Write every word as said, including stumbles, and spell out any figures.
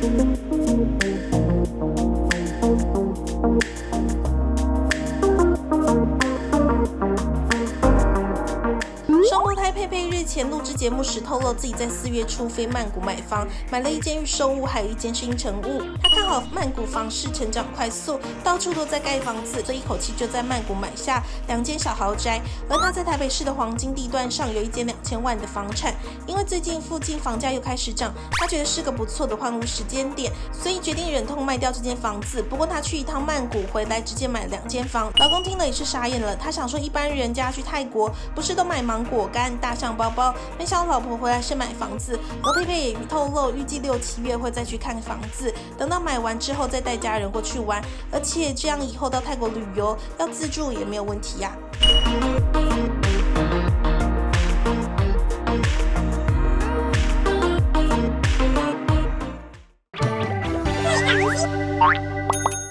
双胞胎佩佩日前录制节目时透露，自己在四月初飞曼谷买房，买了一间预售屋，还有一间新成屋。他看好曼谷房市成长快速，到处都在盖房子，所以一口气就在曼谷买下两间小豪宅。而他在台北市的黄金地段上有一间两千万的房产，因为最近附近房价又开始涨，他觉得是个不错的换屋时间点，所以决定忍痛卖掉这间房子。不过他去一趟曼谷回来，直接买了两间房。老公听了也是傻眼了，他想说一般人家去泰国不是都买芒果干、大象包包，没想到老婆回来是买房子。而佩佩也透露，预计六七月会再去看房子，等到买完之后再带家人过去玩，而且这样以后到泰国旅游要自助也没有问题呀、啊。